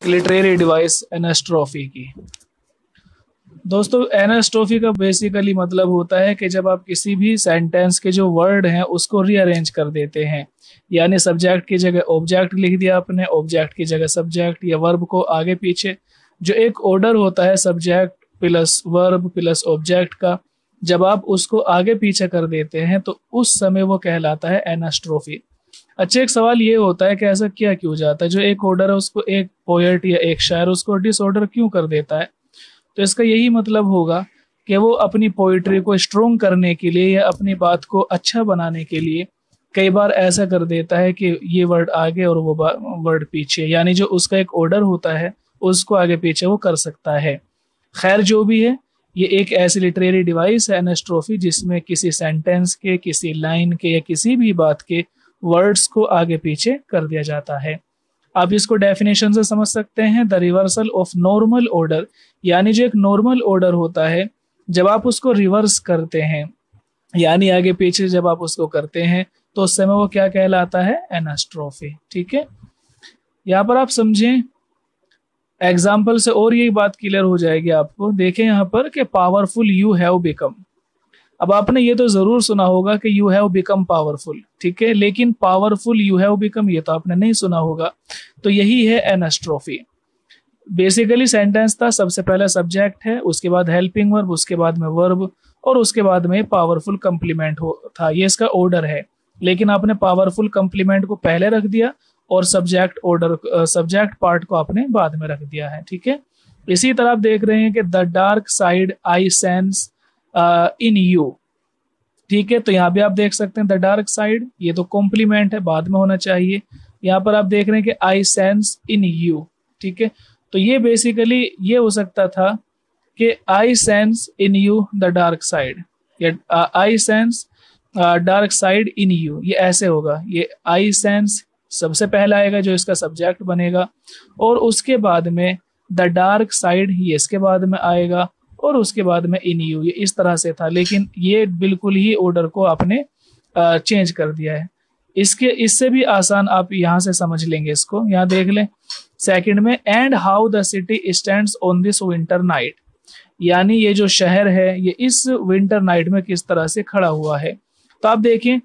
Literary device एनास्ट्रोफी की। दोस्तों, एनास्ट्रोफी का बेसिकली मतलब होता है कि जब आप किसी भी सेंटेंस के जो वर्ड हैं उसको रीअरेंज कर देते हैं, यानी सब्जेक्ट की जगह ऑब्जेक्ट लिख दिया आपने, ऑब्जेक्ट की जगह सब्जेक्ट या वर्ब को आगे पीछे, जो एक ऑर्डर होता है subject plus verb plus object का, जब आप उसको आगे पीछे कर देते हैं तो उस समय वो कहलाता है एनास्ट्रोफी। अच्छा, एक सवाल ये होता है कि ऐसा क्या क्यों जाता है, जो एक ऑर्डर है उसको एक पोएट या एक शायर उसको डिसऑर्डर क्यों कर देता है? तो इसका यही मतलब होगा कि वो अपनी पोइट्री को स्ट्रोंग करने के लिए या अपनी बात को अच्छा बनाने के लिए कई बार ऐसा कर देता है कि ये वर्ड आगे और वो वर्ड पीछे, यानी जो उसका एक ऑर्डर होता है उसको आगे पीछे वो कर सकता है। खैर, जो भी है, ये एक ऐसी लिटरेरी डिवाइस है एनास्ट्रोफी जिसमें किसी सेंटेंस के, किसी लाइन के या किसी भी बात के वर्ड्स को आगे पीछे कर दिया जाता है। आप इसको डेफिनेशन से समझ सकते हैं, the reversal of normal order, यानी जो एक नॉर्मल ऑर्डर होता है जब आप उसको रिवर्स करते हैं यानी आगे पीछे जब आप उसको करते हैं तो उस समय वो क्या कहलाता है? एनास्ट्रोफी। ठीक है, यहाँ पर आप समझें, एग्जाम्पल से और यही बात क्लियर हो जाएगी आपको। देखें यहाँ पर कि पावरफुल यू हैव बिकम। अब आपने ये तो जरूर सुना होगा कि यू हैव बिकम पावरफुल, ठीक है, लेकिन पावरफुल यू हैव बिकम ये तो आपने नहीं सुना होगा। तो यही है एनास्ट्रोफी। बेसिकली सेंटेंस था, सबसे पहले सब्जेक्ट है, उसके बाद हेल्पिंग वर्ब, उसके बाद में वर्ब और उसके बाद में पावरफुल कंप्लीमेंट था। ये इसका ऑर्डर है, लेकिन आपने पावरफुल कंप्लीमेंट को पहले रख दिया और सब्जेक्ट पार्ट को आपने बाद में रख दिया है। ठीक है, इसी तरह आप देख रहे हैं कि the dark side I sense in you. ठीक है, तो यहाँ भी आप देख सकते हैं द डार्क साइड, ये तो कॉम्प्लीमेंट है, बाद में होना चाहिए। यहाँ पर आप देख रहे हैं कि आई सेंस इन यू। ठीक है, तो ये बेसिकली ये हो सकता था कि I sense in you the dark side, या I sense dark side in you, ये ऐसे होगा। ये आई सेंस सबसे पहला आएगा जो इसका सब्जेक्ट बनेगा, और उसके बाद में द डार्क साइड ये इसके बाद में आएगा, और उसके बाद में इन यू, ये इस तरह से था। लेकिन ये बिल्कुल ही ऑर्डर को आपने चेंज कर दिया है। इससे भी आसान आप यहाँ से समझ लेंगे इसको। यहाँ देख लें सेकंड में, and how the city stands on this winter night, यानी ये जो शहर है ये इस विंटर नाइट में किस तरह से खड़ा हुआ है। तो आप देखें,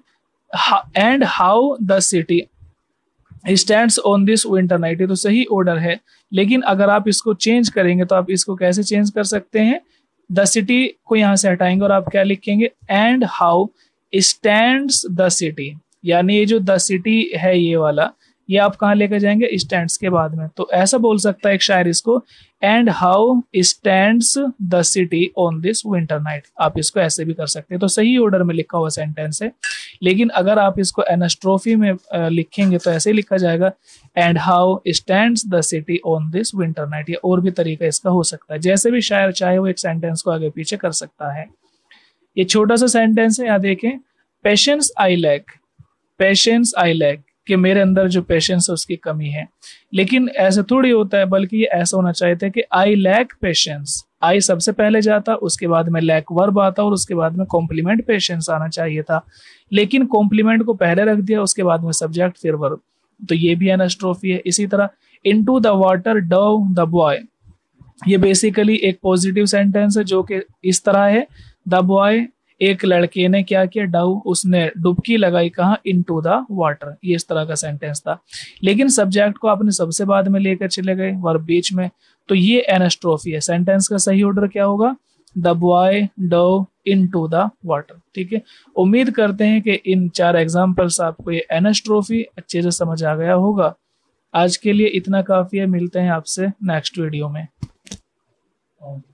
and how the city stands on this winter night, ये तो सही ऑर्डर है, लेकिन अगर आप इसको चेंज करेंगे तो आप इसको कैसे चेंज कर सकते हैं? द सिटी को यहां से हटाएंगे और आप क्या लिखेंगे? And how stands the city, यानी ये जो द सिटी है ये वाला, ये आप कहाँ लेकर जाएंगे? स्टैंड्स के बाद में। तो ऐसा बोल सकता है एक शायर इसको, and how stands the city on this winter night. आप इसको ऐसे भी कर सकते हैं, तो सही ऑर्डर में लिखा हुआ सेंटेंस है। लेकिन अगर आप इसको एनास्ट्रोफी में लिखेंगे तो ऐसे लिखा जाएगा, and how stands the city on this winter night. या और भी तरीका इसका हो सकता है, जैसे भी शायर चाहे वो एक सेंटेंस को आगे पीछे कर सकता है। ये छोटा सा सेंटेंस है, यहाँ देखें, patience I lack, patience I lack, कि मेरे अंदर जो पेशेंस है उसकी कमी है। लेकिन ऐसा थोड़ी होता है, बल्कि ये ऐसा होना चाहिए था कि आई लैक पेशेंस, आई सबसे पहले जाता, उसके बाद में लैक वर्ब आता और उसके बाद में कॉम्प्लीमेंट पेशेंस आना चाहिए था। लेकिन कॉम्प्लीमेंट को पहले रख दिया, उसके बाद में सब्जेक्ट फिर वर्ब, तो ये भी एनास्ट्रोफी है। इसी तरह into the water dove the boy, ये बेसिकली एक पॉजिटिव सेंटेंस है जो कि इस तरह है, द बॉय, एक लड़के ने क्या किया? डव, उसने डुबकी लगाई कहाँ? इनटू द वाटर, ये इस तरह का सेंटेंस था। लेकिन सब्जेक्ट को आपने सबसे बाद में लेकर चले गए, वर्ब बीच में, तो ये एनास्ट्रोफी है। सेंटेंस का सही ऑर्डर क्या होगा? The boy dove into the water. ठीक है, उम्मीद करते हैं कि इन 4 एग्जाम्पल्स आपको ये एनास्ट्रोफी अच्छे से समझ आ गया होगा। आज के लिए इतना काफी है, मिलते हैं आपसे नेक्स्ट वीडियो में।